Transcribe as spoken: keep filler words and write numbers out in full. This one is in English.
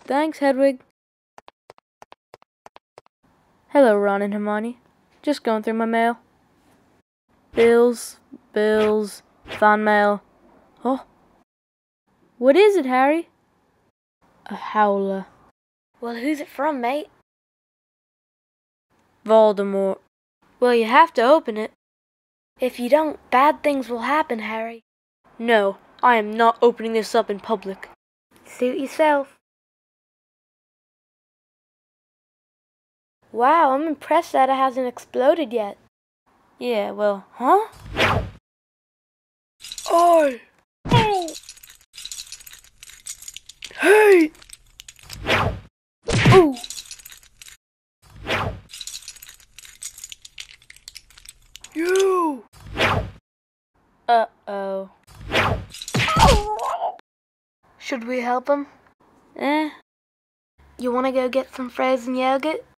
Thanks, Hedwig. Hello, Ron and Hermione. Just going through my mail. Bills, bills, fan mail. Oh. What is it, Harry? A Howler. Well, who's it from, mate? Voldemort. Well, you have to open it. If you don't, bad things will happen, Harry. No, I am not opening this up in public. Suit yourself. Wow, I'm impressed that it hasn't exploded yet. Yeah, well, huh? Oi! Oh! Hey! Ooh! You! Uh-oh. Should we help him? Eh? You want to go get some frozen yogurt?